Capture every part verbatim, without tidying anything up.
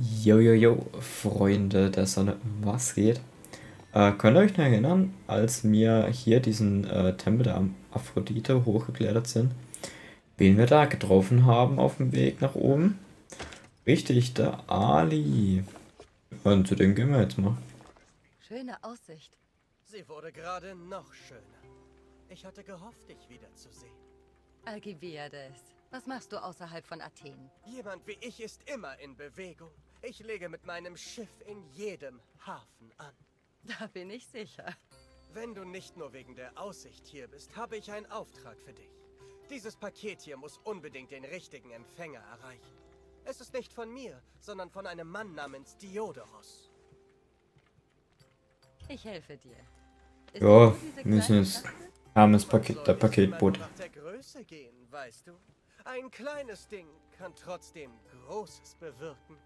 Jojojo, Freunde der Sonne, was geht? Äh, könnt ihr euch noch erinnern, als wir hier diesen äh, Tempel der Am- Aphrodite hochgeklettert sind, wen wir da getroffen haben auf dem Weg nach oben? Richtig, der Ali. Und zu dem gehen wir jetzt mal. Schöne Aussicht. Sie wurde gerade noch schöner. Ich hatte gehofft, dich wiederzusehen. Alcibiades, was machst du außerhalb von Athen? Jemand wie ich ist immer in Bewegung. Ich lege mit meinem Schiff in jedem Hafen an. Da bin ich sicher. Wenn du nicht nur wegen der Aussicht hier bist, habe ich einen Auftrag für dich. Dieses Paket hier muss unbedingt den richtigen Empfänger erreichen. Es ist nicht von mir, sondern von einem Mann namens Diodoros. Ich helfe dir. Ist Ja, das diese müssen kleine jetzt Kapsel? armes Man Paket, soll der nicht Paketboot. immer nur nach der Größe gehen, weißt du? Ein kleines Ding kann trotzdem Großes bewirken.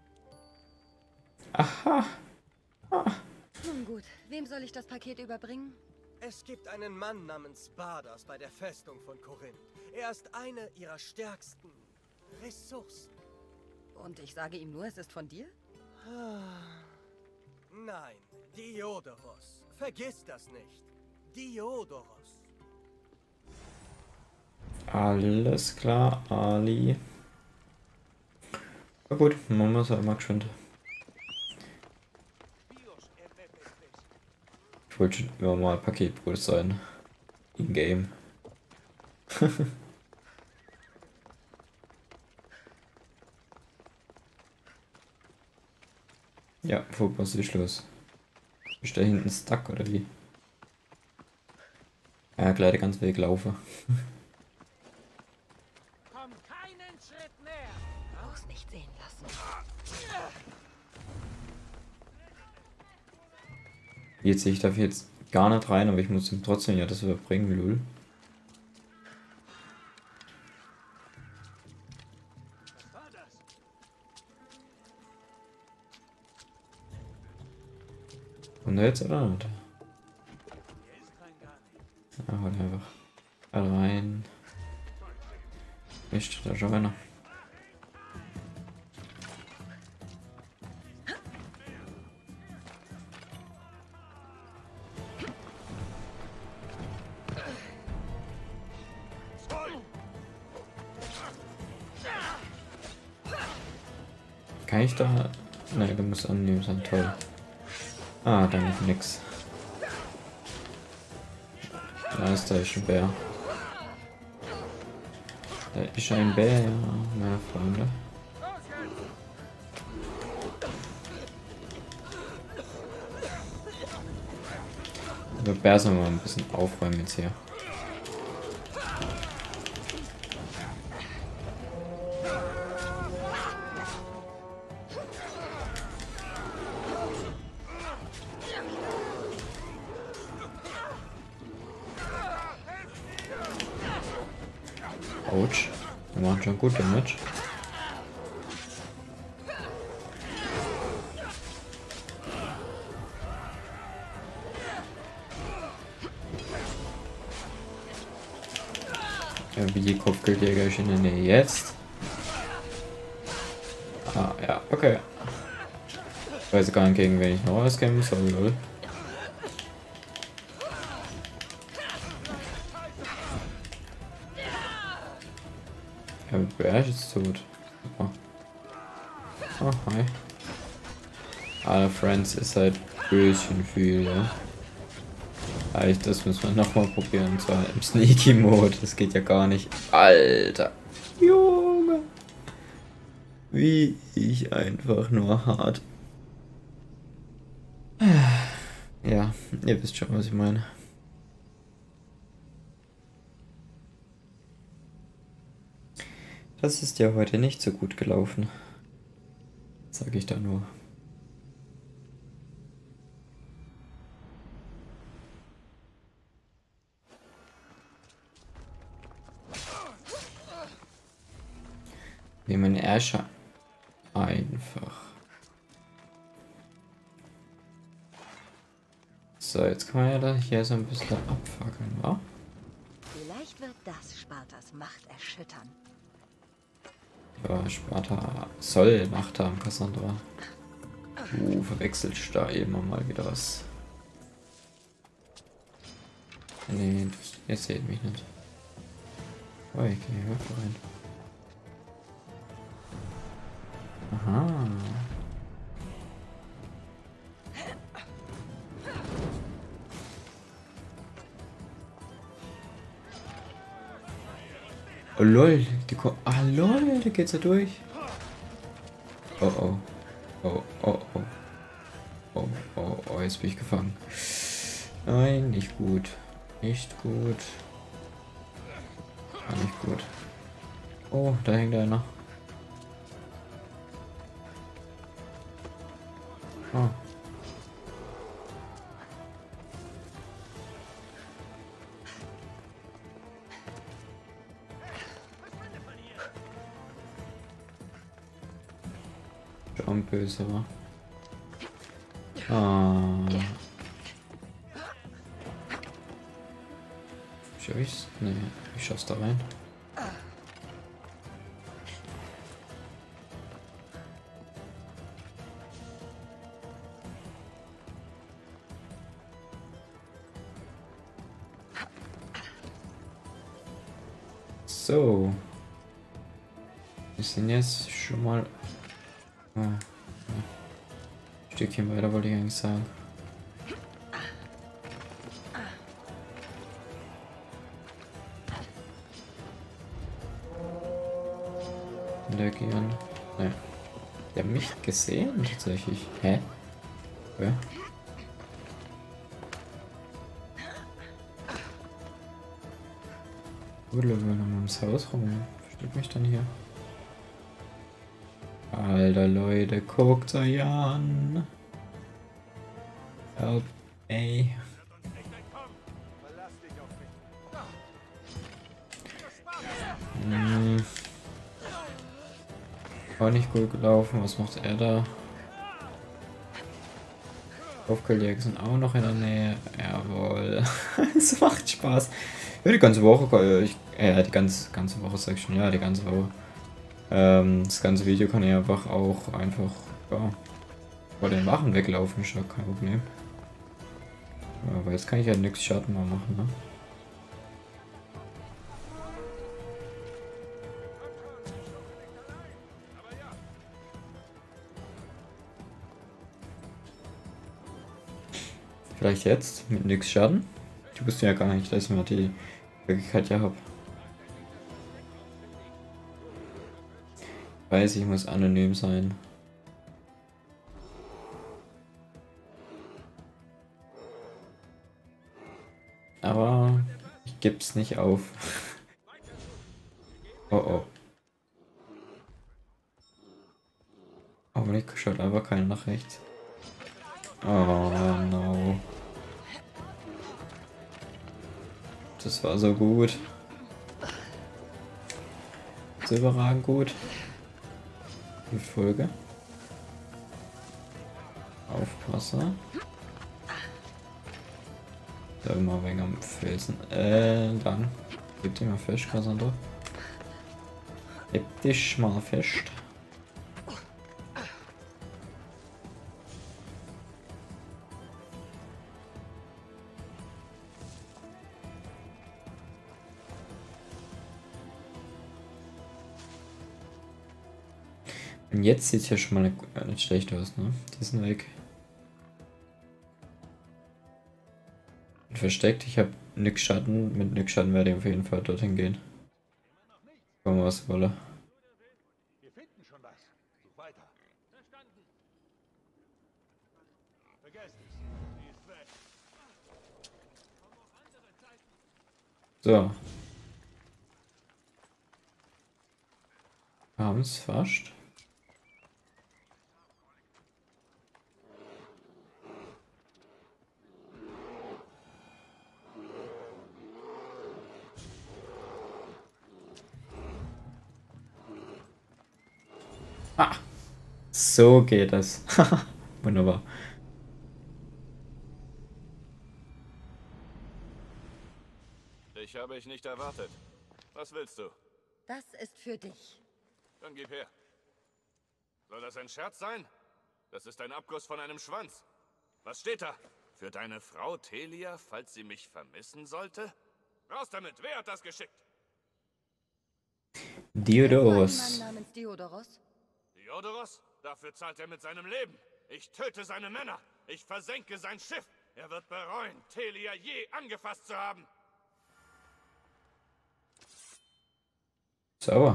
Aha. Nun gut, wem soll ich das Paket überbringen? Es gibt einen Mann namens Bardas bei der Festung von Korinth. Er ist eine ihrer stärksten Ressourcen. Und ich sage ihm nur, es ist von dir? Nein, Diodoros. Vergiss das nicht. Diodoros. Alles klar, Ali. Na gut, machen wir es einmal geschwind. Ich wollte schon immer mal Paketboot sein. In-game. Ja, wo was ist los? Ist da hinten stuck oder wie? Ja, gleich den ganzen Weg laufen. Komm keinen Schritt näher! Bloß nicht sehen lassen. Jetzt sehe ich dafür jetzt gar nicht rein, aber ich muss ihm trotzdem ja das überbringen, lul. Was war das? Kommt er jetzt oder nicht? Hier ist rein gar nichts. Ja, halt einfach rein. Nicht, da schon einer. Kann ich da? Nein, du musst annehmen sein, toll. Ah, danke für nix. Da ist da ist ein Bär. Da ist ein Bär, meine Freunde. Der Bär soll mal ein bisschen aufräumen jetzt hier. Autsch. Wir machen schon gut Damage. Ja, wie die Kopfgeldjäger ist in der Nähe jetzt. Ah, ja, okay. Ich weiß gar nicht, gegen wen ich noch auskämpfen soll, lol. Ja, Bär ist jetzt tot. Super. Oh, hi. Alle Friends ist halt ein bisschen viel, ja. Eigentlich, das müssen wir nochmal probieren, und zwar im Sneaky-Mode. Das geht ja gar nicht. Alter. Junge. Wie ich einfach nur hart. Ja, ihr wisst schon, was ich meine. Das ist ja heute nicht so gut gelaufen. Sag ich da nur. Nehmen Ärsche einfach. So, jetzt kann man ja da hier so ein bisschen abfackeln, wa? Vielleicht wird das Spartas Macht erschüttern. Ja, Sparta soll Macht haben, Cassandra. Du verwechselst da immer mal wieder was. Nee, das, ihr seht mich nicht. Oh, ich kann hier Höfe rein. Aha. Oh lol, die kommt. Ah lol, da geht's ja durch. Oh oh. Oh oh oh. Oh oh oh, jetzt bin ich gefangen. Nein, nicht gut. Nicht gut. Ah, nicht gut. Oh, da hängt einer. Oh. Schon böse war. Ah. Schaff ich's? Nee, ich schaff's da rein. So. Wir sind jetzt schon mal ah, ein Stückchen weiter, wollte ich eigentlich sagen. Der Gian. Ne. Der hat mich gesehen tatsächlich. Hä? Ja. Gut, wir mal ums Haus rum. Versteht mich dann hier. Alter Leute, guckt euch an. Help, ey. Hm. Auch nicht gut gelaufen. Was macht er da? Aufgelegte sind auch noch in der Nähe. Jawohl. Es macht Spaß. Ja, die ganze Woche. Ich, äh, die ganze, ganze Woche sag ich schon. Ja, die ganze Woche. Ähm, das ganze Video kann ich einfach auch einfach, ja, vor den Wachen weglaufen, ist ja kein Problem. Ja, aber jetzt kann ich ja nichts Schatten mehr machen, ne? Vielleicht jetzt mit nix Schaden? Ich wusste ja gar nicht, dass ich mal die Möglichkeit ja habe. Weiß, ich muss anonym sein. Aber ich geb's nicht auf. Oh oh. Aber ich schaut einfach keiner nach rechts. Oh no. Das war so gut. So überragend gut. Die Folge. Aufpasse. Da immer wegen am Felsen. Äh, dann. Gib dich mal fest, Cassandra. Gib dich mal fest. Und jetzt sieht es ja schon mal nicht, nicht schlecht aus, ne? Die sind weg. Und versteckt, ich habe nix Schatten. Mit nix Schatten werde ich auf jeden Fall dorthin gehen. Kommen was wolle. Wir finden schon was. Such weiter. Verstanden. Vergesst es. Sie ist weg. So. Wir haben es fast. Ah, so geht es. Wunderbar. Dich habe ich nicht erwartet. Was willst du? Das ist für dich. Dann gib her. Soll das ein Scherz sein? Das ist ein Abguss von einem Schwanz. Was steht da? Für deine Frau Telia, falls sie mich vermissen sollte? Raus damit! Wer hat das geschickt? Diodoros. Ein Mann namens Diodoros? Diodoros? Dafür zahlt er mit seinem Leben. Ich töte seine Männer. Ich versenke sein Schiff. Er wird bereuen, Telia je angefasst zu haben. Sauber.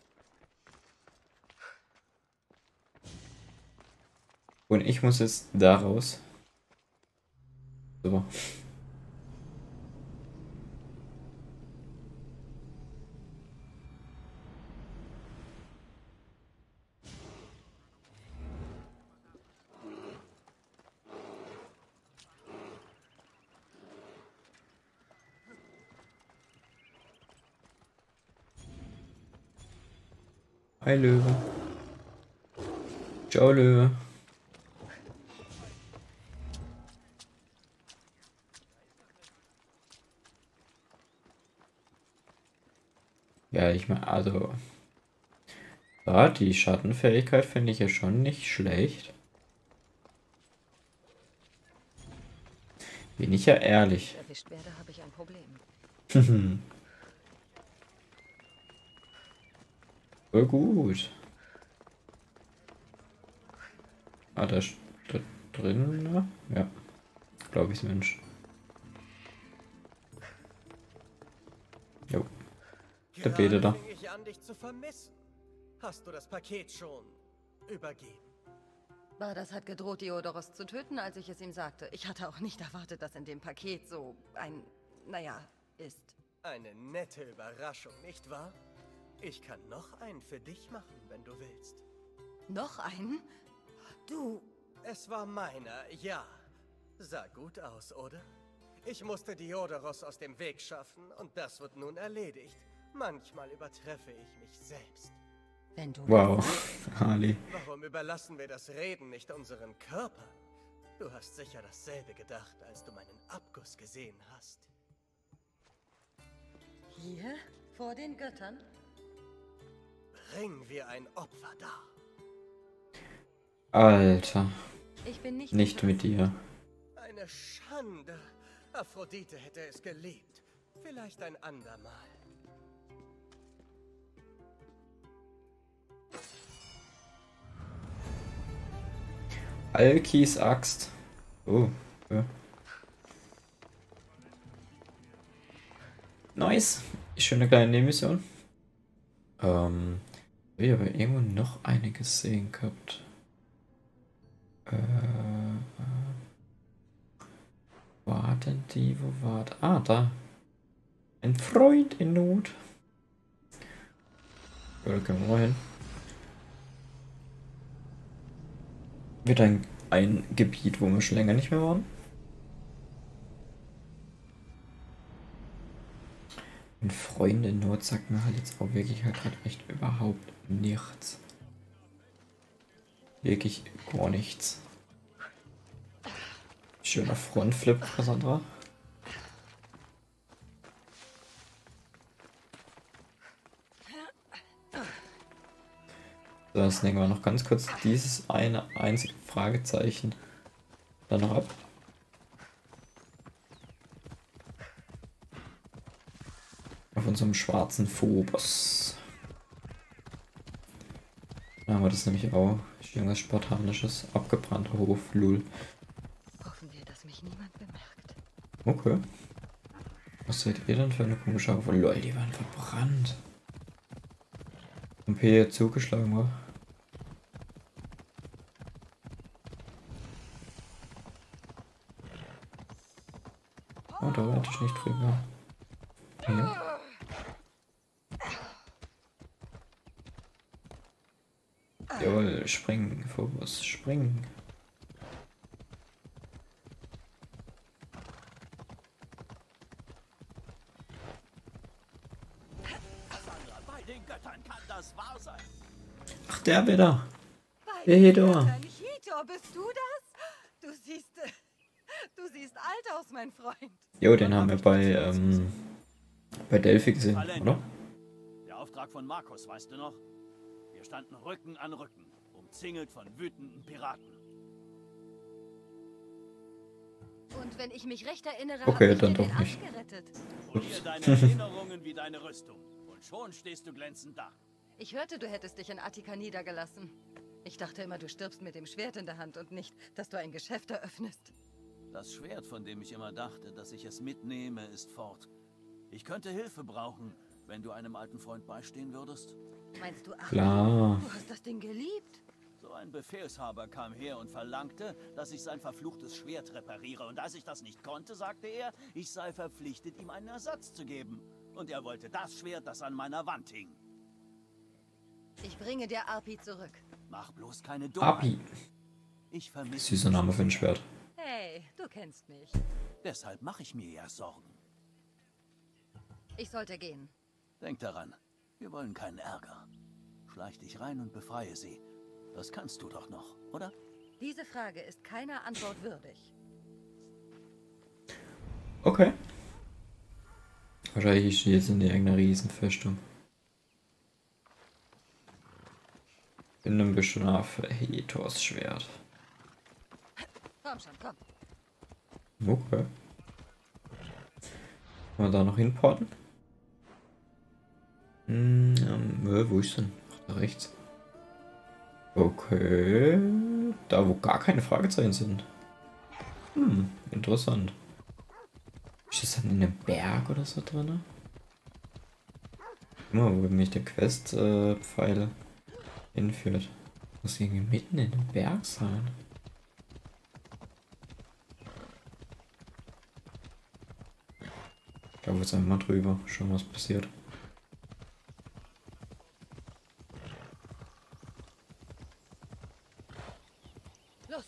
Und ich muss jetzt da raus. Super. Hi Löwe. Ciao Löwe. Ja, ich meine, also ja, die Schattenfähigkeit finde ich ja schon nicht schlecht. Bin ich ja ehrlich. Erwischt werde, habe ich ein Problem. Voll gut. Ah, da, da drin, ne? Ja. Glaube ich, Mensch. Jo. Der Bete da. Fing ich an, dich zu vermissen. Hast du das Paket schon übergeben? Bardas hat gedroht, Diodoros zu töten, als ich es ihm sagte. Ich hatte auch nicht erwartet, dass in dem Paket so ein, naja, ist. Eine nette Überraschung, nicht wahr? Ich kann noch einen für dich machen, wenn du willst. Noch einen? Du... Es war meiner, ja. Sah gut aus, oder? Ich musste Diodoros aus dem Weg schaffen und das wird nun erledigt. Manchmal übertreffe ich mich selbst. Wenn du... Wow, Ali. Warum überlassen wir das Reden nicht unseren Körpern? Du hast sicher dasselbe gedacht, als du meinen Abguss gesehen hast. Hier? Vor den Göttern? Bringen wir ein Opfer dar. Alter. Ich bin nicht... Nicht mit dir. Eine Schande. Aphrodite hätte es geliebt. Vielleicht ein andermal. Alkis Axt. Oh. Ja. Nice. Schöne kleine Nebenmission. Ähm. Ich habe irgendwo noch eine gesehen gehabt. Äh. War denn die? Wo war die? Ah, da. Ein Freund in Not. Ja, da können wir mal hin. Wird ein, ein Gebiet, wo wir schon länger nicht mehr waren. Und Freunde in Not sagt mir halt jetzt auch wirklich halt gerade echt überhaupt nichts. Wirklich gar nichts. Schöner Frontflip, Cassandra. So, jetzt nehmen wir noch ganz kurz dieses eine einzige Fragezeichen dann noch ab. Auf unserem schwarzen Phobos. Da haben wir das nämlich auch. Irgendwas Spartanisches. Abgebrannter Hof, Lul. Hoffen wir, dass mich niemand bemerkt. Okay. Was seid ihr denn für eine komische Haufe? Lol, die waren verbrannt. Und P zugeschlagen war. Oh, da warte ich nicht drüber. Hier. Jawohl, springen, Phobos, springen. Bei den Göttern kann das wahr sein. Ach, der wieder. Bei Hedor. Hedor, bist du das? Du siehst... äh, Du siehst alt aus, mein Freund. Jo, den haben wir bei, ähm, bei Delphi gesehen, oder? Der Auftrag von Markus, weißt du noch? Wir standen Rücken an Rücken, umzingelt von wütenden Piraten. Und wenn ich mich recht erinnere, Okay, habe ich dann dir doch den nicht. Arsch gerettet. Polier deine Erinnerungen wie deine Rüstung. Und schon stehst du glänzend da. Ich hörte, du hättest dich in Attika niedergelassen. Ich dachte immer, du stirbst mit dem Schwert in der Hand und nicht, dass du ein Geschäft eröffnest. Das Schwert, von dem ich immer dachte, dass ich es mitnehme, ist fort. Ich könnte Hilfe brauchen, wenn du einem alten Freund beistehen würdest. Meinst du, ach, Klar. du hast das Ding geliebt? So ein Befehlshaber kam her und verlangte, dass ich sein verfluchtes Schwert repariere. Und als ich das nicht konnte, sagte er, ich sei verpflichtet, ihm einen Ersatz zu geben. Und er wollte das Schwert, das an meiner Wand hing. Ich bringe dir Arpi zurück. Mach bloß keine Dummheit. Arpi. Ich vermisse Süßer Name für ein Schwert. Hey, du kennst mich. Deshalb mache ich mir ja Sorgen. Ich sollte gehen. Denk daran, wir wollen keinen Ärger. Schleich dich rein und befreie sie. Das kannst du doch noch, oder? Diese Frage ist keiner Antwort würdig. Okay. Wahrscheinlich ist jetzt in irgendeiner Riesenfestung. Bin ein bisschen auf Hetors Schwert. Komm schon, komm. Okay. Kann man da noch hinporten? Hm, ähm, wo ist denn? Ach, da rechts. Okay. Da, wo gar keine Fragezeichen sind. Hm, interessant. Ist das dann in einem Berg oder so drin? Guck mal, wo mich der Quest-Pfeil äh, hinführt. Muss irgendwie mitten in dem Berg sein. Ich glaube jetzt einfach mal drüber. Schauen, was passiert. Los!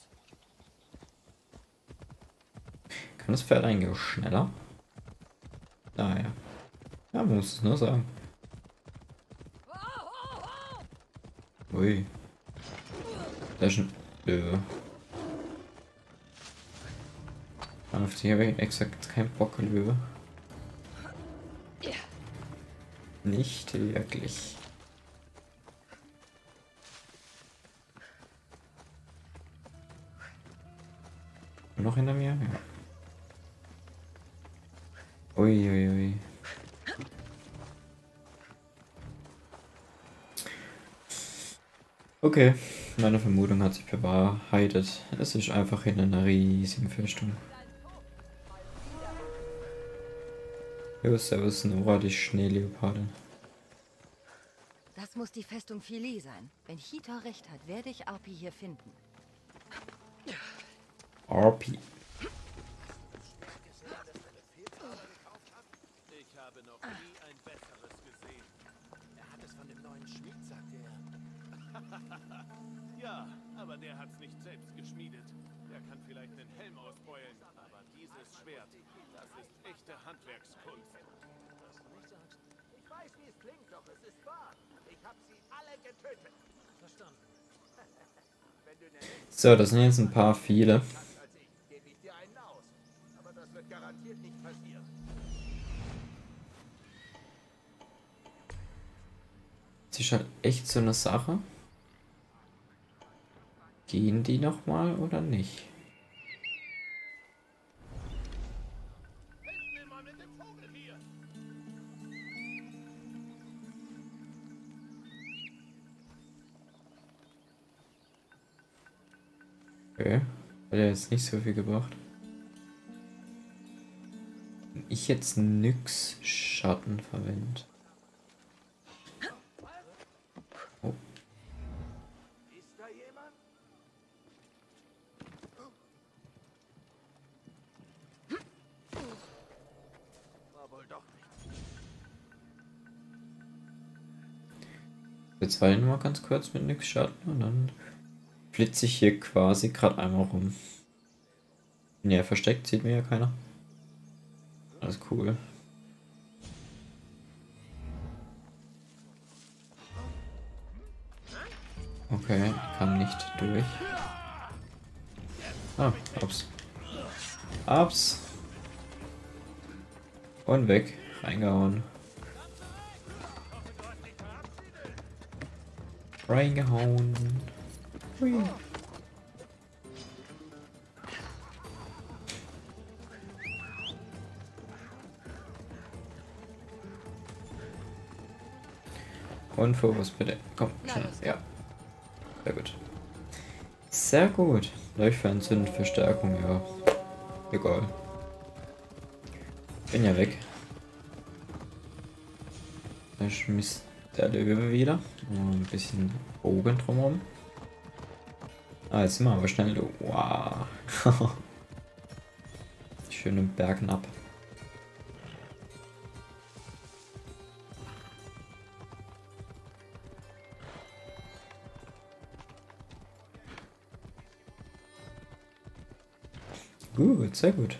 Kann das Pferd eigentlich schneller? Naja. Ja, man muss es nur sagen. Ui. Da ist ein Löwe. Auf die habe ich exakt keinen Bock, Löwe. Nicht wirklich. Noch hinter mir? Ja. Ui, ui, ui. Okay, meine Vermutung hat sich bewahrheitet. Es ist einfach in einer riesigen Festung. Jo, servus Nora, die Schneeleopardin. Das muss die Festung Philae sein. Wenn Hitor recht hat, werde ich Arpi hier finden. Arpi. Ich habe noch nie ein besseres gesehen. Er hat es von dem neuen Schmied, sagte er. Ja, aber der hat's nicht selbst geschmiedet. Der kann vielleicht einen Helm ausbeulen, aber dieses Schwert, das ist echte Handwerkskunst. Was du nicht sagst. Ich weiß, wie es klingt, doch es ist wahr. Ich habe sie alle getötet. Verstanden. Wenn du eine So, das sind jetzt ein paar viele. hast als ich, gebe ich dir einen aus. Aber das wird garantiert nicht passieren. Das ist halt echt so eine Sache. Gehen die noch mal oder nicht? Helft mir mal mit dem Vogel hier! Okay. Hat ja jetzt nicht so viel gebracht. Wenn ich jetzt nix Schatten verwende. Oh. Ist da jemand? War wohl doch nicht. Jetzt war ich nur mal ganz kurz mit nix Schatten und dann flitze ich hier quasi gerade einmal rum. Bin ja versteckt, sieht mir ja keiner. Alles cool. Okay, ich kam nicht durch. Ah, ups. Ups. Und weg. Reingehauen. Reingehauen. Hui. Und Fokus bitte. Komm, schnell. Ja. Sehr gut. Sehr gut. Leuchtfern sind Verstärkung, ja. Egal. Bin ja weg. Da schmiss der Löwe wieder. Ein bisschen Bogen drumherum. Ah, jetzt sind wir aber schnell. Wow. Schön im Bergen ab. Gut, sehr gut.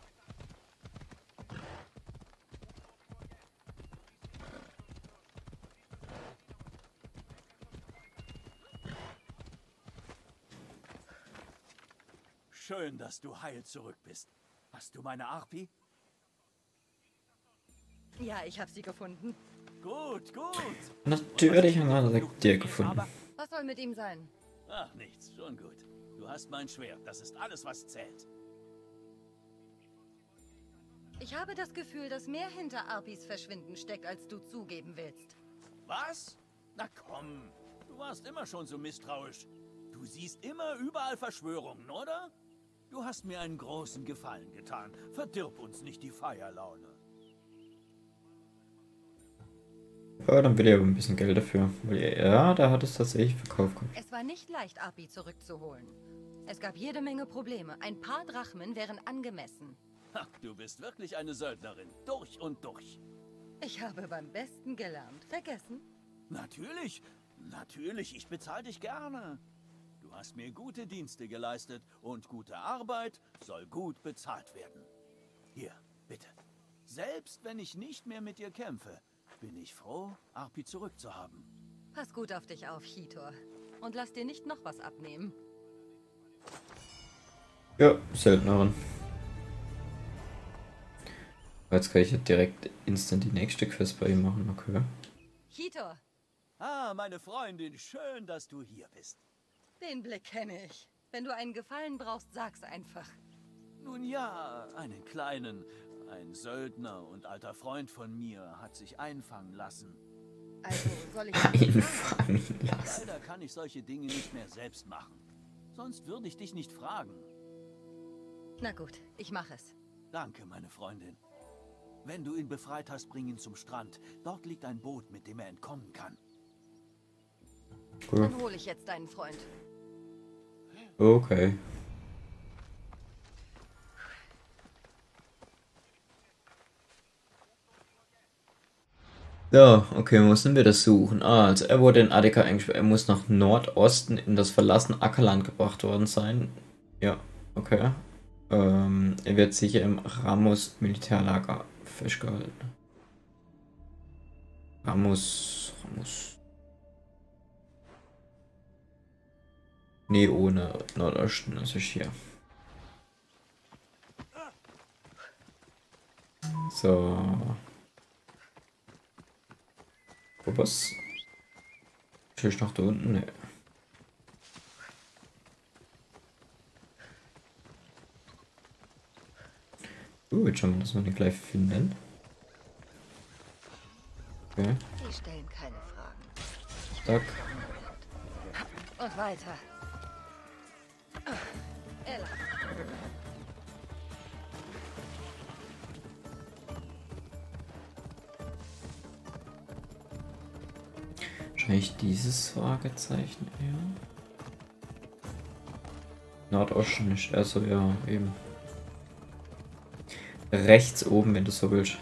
Schön, dass du heil zurück bist. Hast du meine Arpi? Ja, ich habe sie gefunden. Gut, gut. Natürlich haben wir dir gefunden. Was soll mit ihm sein? Ach, nichts. Schon gut. Du hast mein Schwert. Das ist alles, was zählt. Ich habe das Gefühl, dass mehr hinter Arpis Verschwinden steckt, als du zugeben willst. Was? Na komm. Du warst immer schon so misstrauisch. Du siehst immer überall Verschwörungen, oder? Du hast mir einen großen Gefallen getan. Verdirb uns nicht die Feierlaune. Ja, dann will er aber ein bisschen Geld dafür. Ja, da hat es tatsächlich verkauft. Es war nicht leicht, Arpi zurückzuholen. Es gab jede Menge Probleme. Ein paar Drachmen wären angemessen. Ha, du bist wirklich eine Söldnerin. Durch und durch. Ich habe beim Besten gelernt. Vergessen? Natürlich. Natürlich, ich bezahle dich gerne. Du hast mir gute Dienste geleistet und gute Arbeit soll gut bezahlt werden. Hier, bitte. Selbst wenn ich nicht mehr mit dir kämpfe, bin ich froh, Arpi zurückzuhaben. Pass gut auf dich auf, Chitor. Und lass dir nicht noch was abnehmen. Ja, Söldnerin. Jetzt kann ich ja direkt instant die nächste Quest bei ihm machen, okay. Chitor! Ah, meine Freundin, schön, dass du hier bist. Den Blick kenne ich. Wenn du einen Gefallen brauchst, sag's einfach. Nun ja, einen kleinen. Ein Söldner und alter Freund von mir hat sich einfangen lassen. Also soll ich... Einfangen lassen. Leider kann ich solche Dinge nicht mehr selbst machen. Sonst würde ich dich nicht fragen. Na gut, ich mache es. Danke, meine Freundin. Wenn du ihn befreit hast, bring ihn zum Strand. Dort liegt ein Boot, mit dem er entkommen kann. Cool. Dann hole ich jetzt deinen Freund. Okay. Ja, okay, müssen wir das suchen. Ah, also er wurde in Attika eingesperrt. Er muss nach Nordosten in das verlassene Ackerland gebracht worden sein. Ja, okay. Ähm, er wird sicher im Ramos Militärlager festgehalten. Ramos, Ramos. Nee, ohne Nordosten, das ist hier. So. Was? Tisch noch da unten? Nee. Gut, schauen wir, dass wir den gleich finden. Okay. Die stellen keine Fragen. Zack. Und weiter. Ella. Wahrscheinlich dieses Fragezeichen eher. Nordosten nicht, also ja, eben. Rechts oben, wenn du so willst.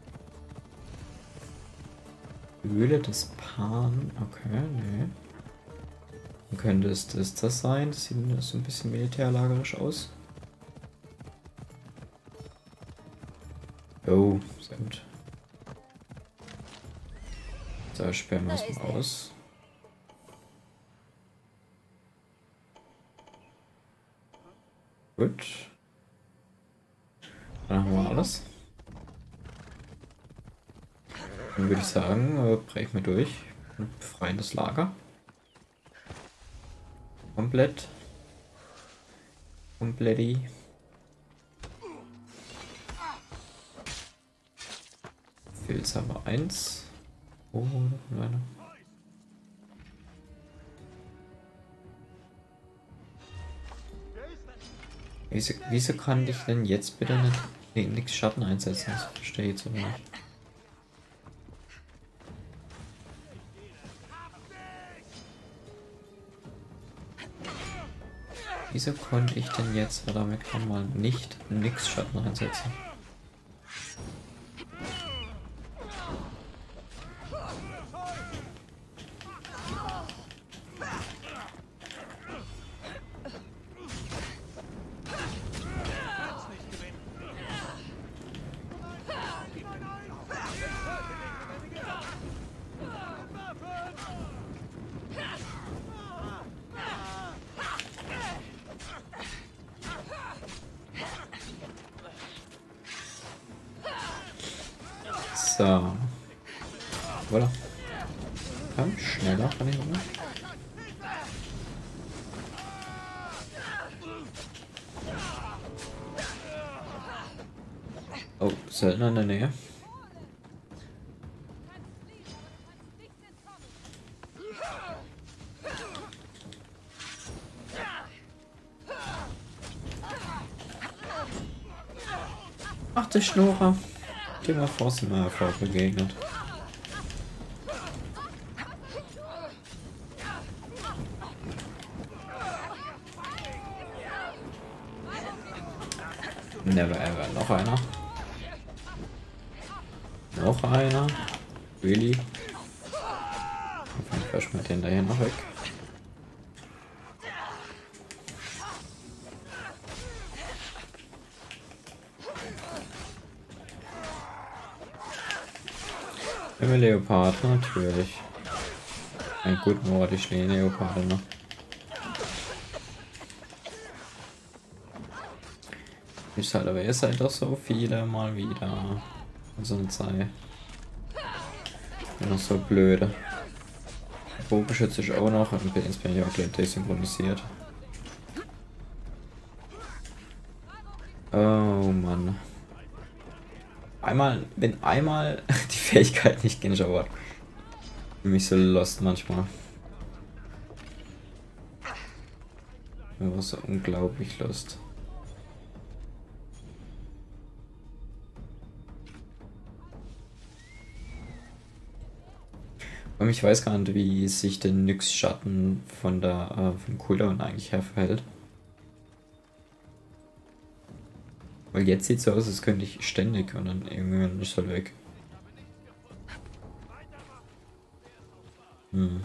Höhle des Pan. Okay, nee. Dann könnte es das, das sein. Das sieht so ein bisschen militärlagerisch aus. Oh, sehr gut. Da sperren wir es mal aus. Gut. Dann haben wir alles. Dann würde ich sagen, äh, brechen wir durch und befreien das Lager. Komplett. Kompletti. Fehlt aber eins. Oh, noch einer. Wieso, wieso kann ich denn jetzt bitte nicht nee, nix Schatten einsetzen? Das verstehe ich jetzt aber nicht. Wieso konnte ich denn jetzt verdammt nochmal nicht nix Schatten einsetzen? So. Voilà. Komm, schneller von hier runter. Oh, Söldner in der Nähe. Ach, der Schnorer. Dem mal vor Smurfer begegnet. Never ever. Noch einer. Noch einer. Really? Dann verschmiert den da hier noch weg. Immer Leopard, natürlich. Ein gut Mord, ich stehe Leopard noch. Ich halt, aber ihr seid doch so viele mal wieder. So eine Zeit. Noch so blöde. Bogenschütze ich auch noch und jetzt bin ich auch gleich desynchronisiert. Oh Mann. Einmal, wenn einmal die Fähigkeit nicht gehen, aber bin mich so lost manchmal. Mir war so unglaublich lost. Und ich weiß gar nicht, wie sich der Nyx-Schatten von der äh, vom Cooldown eigentlich her verhält. Weil jetzt sieht es so aus, als könnte ich ständig und dann irgendwann ist halt weg. Hm.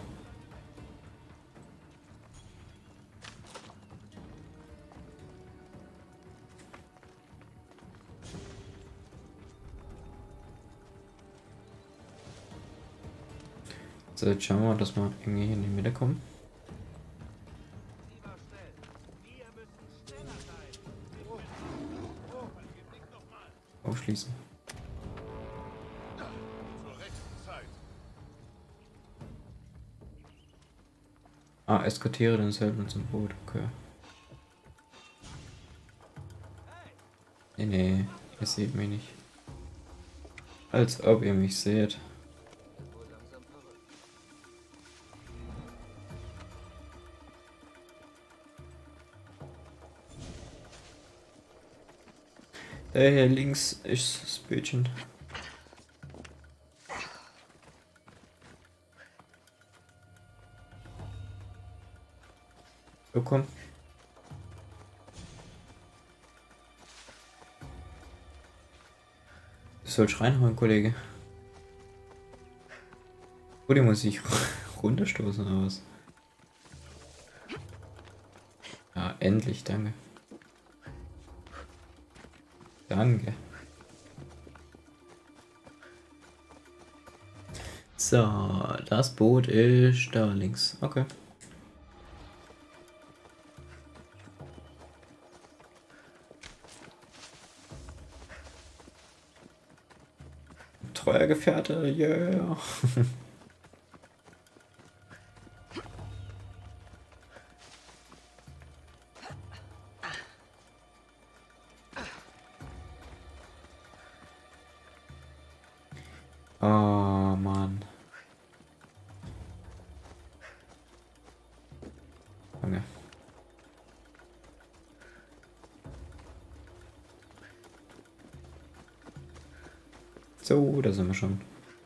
So, jetzt schauen wir mal, dass wir irgendwie in die Mitte kommen. Aufschließen. Ah, eskortiere den Söldner zum Boot, okay. Nee, nee, ihr seht mich nicht. Als ob ihr mich seht. Der hier links ist das Bildchen. So, komm. Du sollst reinhauen, Kollege. Oh, die muss ich runterstoßen oder was? Ja, endlich, danke. Danke. So, das Boot ist da links. Okay. Treuer Gefährte, yeah. Oh, Mann. Okay. So, da sind wir schon.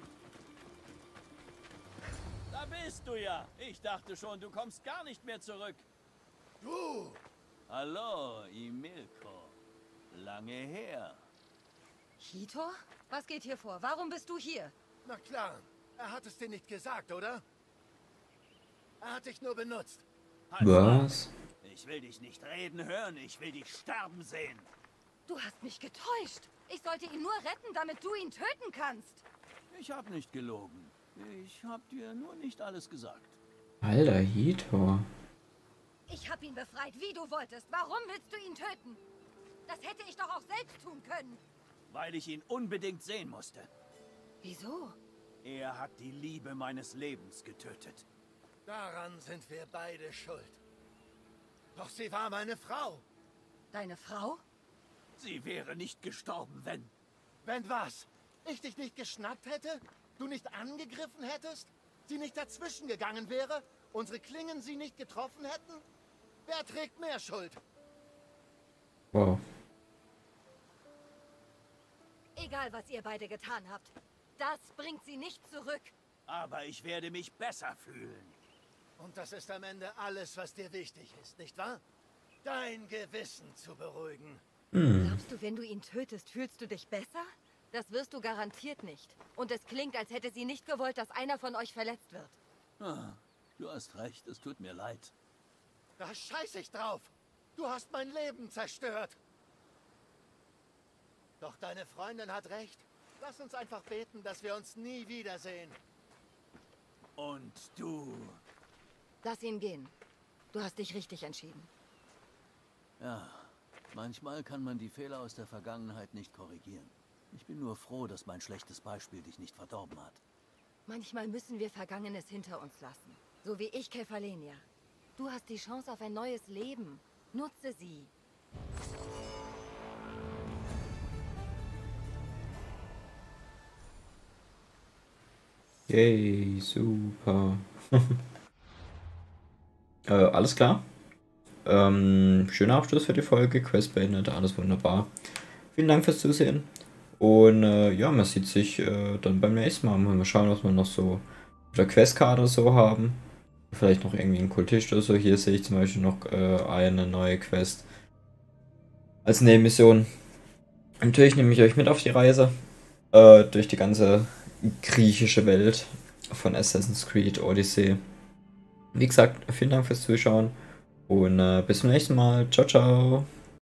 Da bist du ja. Ich dachte schon, du kommst gar nicht mehr zurück. Du! Hallo, Emilko. Lange her. Hito? Was geht hier vor? Warum bist du hier? Na klar, er hat es dir nicht gesagt, oder? Er hat dich nur benutzt. Halt Was? mal. Ich will dich nicht reden hören, ich will dich sterben sehen. Du hast mich getäuscht. Ich sollte ihn nur retten, damit du ihn töten kannst. Ich hab nicht gelogen. Ich hab dir nur nicht alles gesagt. Alter, Hito. Ich habe ihn befreit, wie du wolltest. Warum willst du ihn töten? Das hätte ich doch auch selbst tun können. Weil ich ihn unbedingt sehen musste. Wieso? Er hat die Liebe meines Lebens getötet. Daran sind wir beide schuld. Doch sie war meine Frau. Deine Frau? Sie wäre nicht gestorben, wenn... Wenn was? Ich dich nicht geschnappt hätte? Du nicht angegriffen hättest? Sie nicht dazwischen gegangen wäre? Unsere Klingen sie nicht getroffen hätten? Wer trägt mehr Schuld? Wow. Egal, was ihr beide getan habt. Das bringt sie nicht zurück. Aber ich werde mich besser fühlen. Und das ist am Ende alles, was dir wichtig ist, nicht wahr? Dein Gewissen zu beruhigen. Glaubst du, wenn du ihn tötest, fühlst du dich besser? Das wirst du garantiert nicht. Und es klingt, als hätte sie nicht gewollt, dass einer von euch verletzt wird. Ah, du hast recht, es tut mir leid. Da scheiß ich drauf. Du hast mein Leben zerstört. Doch deine Freundin hat recht. Lass uns einfach beten, dass wir uns nie wiedersehen. Und du... Lass ihn gehen. Du hast dich richtig entschieden. Ja, manchmal kann man die Fehler aus der Vergangenheit nicht korrigieren. Ich bin nur froh, dass mein schlechtes Beispiel dich nicht verdorben hat. Manchmal müssen wir Vergangenes hinter uns lassen. So wie ich, Kefalenia. Du hast die Chance auf ein neues Leben. Nutze sie. Yay, super. äh, alles klar. Ähm, schöner Abschluss für die Folge. Quest beendet, alles wunderbar. Vielen Dank fürs Zusehen. Und äh, ja, man sieht sich äh, dann beim nächsten Mal. Mal schauen, was wir noch so auf der Questkarte so haben. Vielleicht noch irgendwie ein Kultist oder so. Hier sehe ich zum Beispiel noch äh, eine neue Quest als Nebenmission. Natürlich nehme ich euch mit auf die Reise äh, durch die ganze griechische Welt von Assassin's Creed Odyssey. Wie gesagt, vielen Dank fürs Zuschauen und äh, bis zum nächsten Mal. Ciao, ciao.